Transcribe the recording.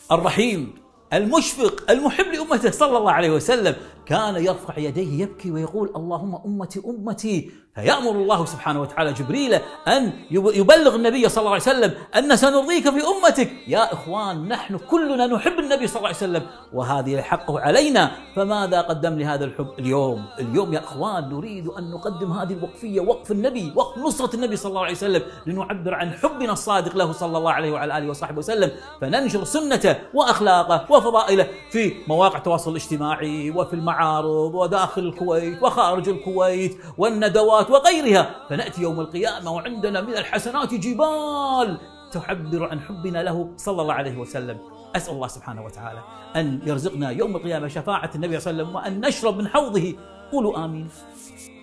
الرحيم المشفق المحب لأمته صلى الله عليه وسلم، كان يرفع يديه يبكي ويقول اللهم أمتي أمتي، فيأمر الله سبحانه وتعالى جبريل أن يبلغ النبي صلى الله عليه وسلم أن سنرضيك في أمتك. يا إخوان، نحن كلنا نحب النبي صلى الله عليه وسلم، وهذه حقه علينا، فماذا قدم لهذا الحب اليوم؟ اليوم يا إخوان نريد أن نقدم هذه الوقفية، وقف النبي، وقف نصرة النبي صلى الله عليه وسلم، لنعبر عن حبنا الصادق له صلى الله عليه وعلى آله وصحبه وسلم، فننشر سنته وأخلاقه وفضائله في مواقع التواصل الاجتماعي وفي المعارض وداخل الكويت وخارج الكويت والندوات وغيرها، فنأتي يوم القيامة وعندنا من الحسنات جبال تعبر عن حبنا له صلى الله عليه وسلم. أسأل الله سبحانه وتعالى أن يرزقنا يوم القيامة شفاعة النبي صلى الله عليه وسلم وأن نشرب من حوضه. قولوا آمين.